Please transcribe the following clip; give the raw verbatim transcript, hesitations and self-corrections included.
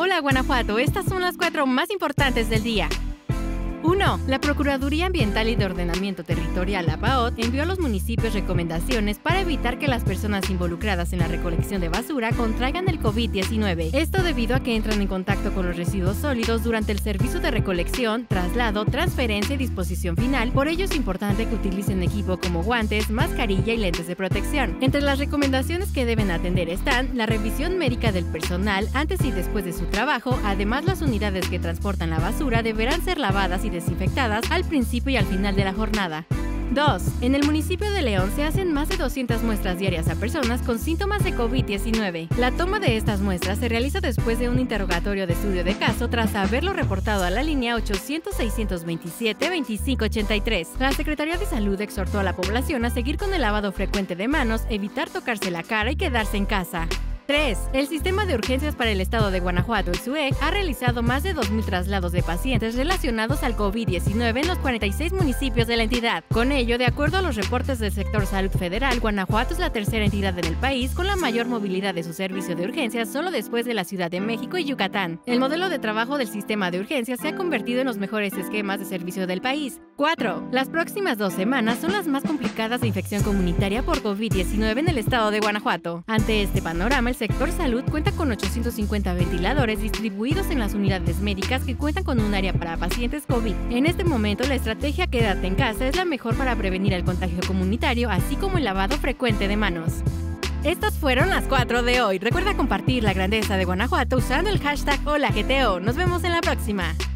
Hola Guanajuato, estas son las cuatro más importantes del día. uno. La Procuraduría Ambiental y de Ordenamiento Territorial, la P A O T, envió a los municipios recomendaciones para evitar que las personas involucradas en la recolección de basura contraigan el COVID diecinueve. Esto debido a que entran en contacto con los residuos sólidos durante el servicio de recolección, traslado, transferencia y disposición final. Por ello es importante que utilicen equipo como guantes, mascarilla y lentes de protección. Entre las recomendaciones que deben atender están la revisión médica del personal antes y después de su trabajo. Además, las unidades que transportan la basura deberán ser lavadas y desinfectadas al principio y al final de la jornada. dos. En el municipio de León se hacen más de doscientas muestras diarias a personas con síntomas de COVID diecinueve. La toma de estas muestras se realiza después de un interrogatorio de estudio de caso tras haberlo reportado a la línea ochocientos, seiscientos veintisiete, veinticinco ochenta y tres. La Secretaría de Salud exhortó a la población a seguir con el lavado frecuente de manos, evitar tocarse la cara y quedarse en casa. tres. El Sistema de Urgencias para el Estado de Guanajuato, el S U E G, ha realizado más de dos mil traslados de pacientes relacionados al COVID diecinueve en los cuarenta y seis municipios de la entidad. Con ello, de acuerdo a los reportes del sector salud federal, Guanajuato es la tercera entidad en el país con la mayor movilidad de su servicio de urgencias, solo después de la Ciudad de México y Yucatán. El modelo de trabajo del sistema de urgencias se ha convertido en los mejores esquemas de servicio del país. cuatro. Las próximas dos semanas son las más complicadas de infección comunitaria por COVID diecinueve en el estado de Guanajuato. Ante este panorama, el sector salud cuenta con ochocientos cincuenta ventiladores distribuidos en las unidades médicas que cuentan con un área para pacientes COVID. En este momento, la estrategia Quédate en casa es la mejor para prevenir el contagio comunitario, así como el lavado frecuente de manos. Estas fueron las cuatro de hoy. Recuerda compartir la grandeza de Guanajuato usando el hashtag Hola G T O. Nos vemos en la próxima.